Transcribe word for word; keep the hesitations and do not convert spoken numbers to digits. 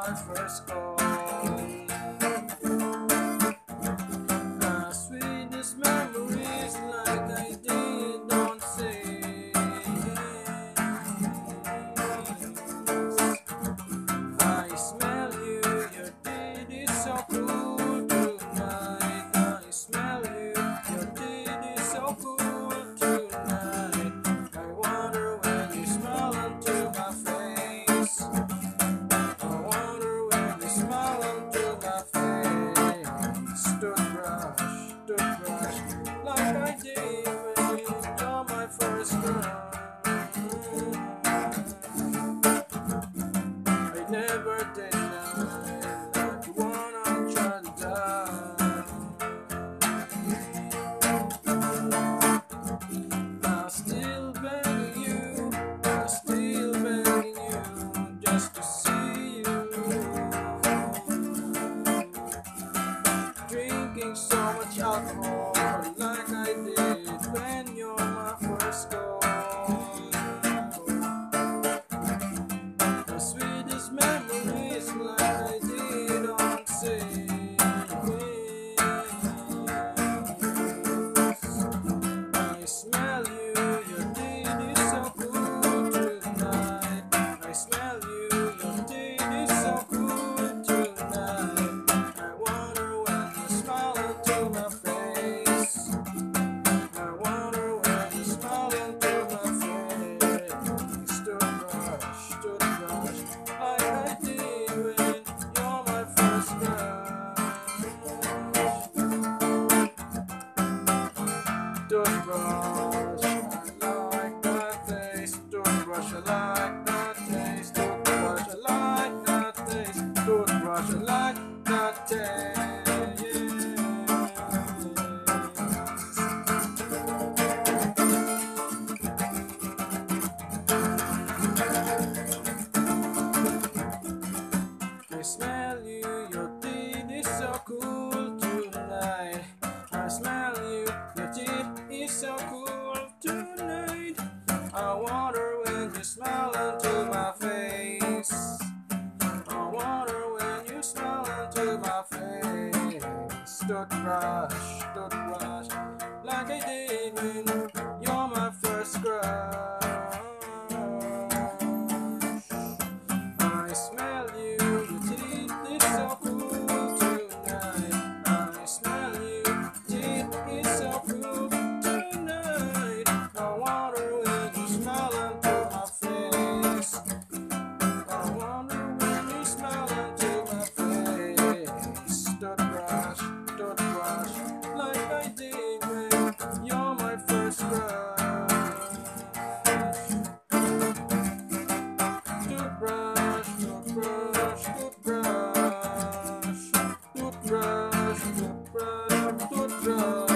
my first call. The sweetest memories like I did on say. I smell you, your deed is so cool tonight. I smell you, your deed is so cool tonight. I wonder when you smile into my face. I wonder when you smile into my face. Toothbrush, toothbrush, like I did when you're my first crush. I never denied like you wanna try to die. I'm still begging you, I'm still begging you just to see you. Drinking so much alcohol like I did when you're my first call. The sweetest memories like I did on say. I smell you, your deed is so cool tonight. I smell you, your deed is so cool tonight. I wonder when you smile into my face. I wonder when you smile into my face. Toothbrush, toothbrush, like I did when you're my first crush. Toothbrush, I like that taste. Toothbrush, I like that taste. Toothbrush, I like that taste. Toothbrush, I like that taste. I smell you, your teeth is so cool tonight. I smell you, your teeth is so cool tonight. I wonder when you smile into my face. I wonder when you smile into my face. Toothbrush, toothbrush, like I did when you're my first crush. I smell you, your teeth is so cool tonight. I smell you, your teeth is so cool tonight. I wonder when you smile into my face. I wonder when you smile into my face. Toothbrush, toothbrush, like I did when you're my first crush. Toothbrush, toothbrush, toothbrush, toothbrush, toothbrush, toothbrush.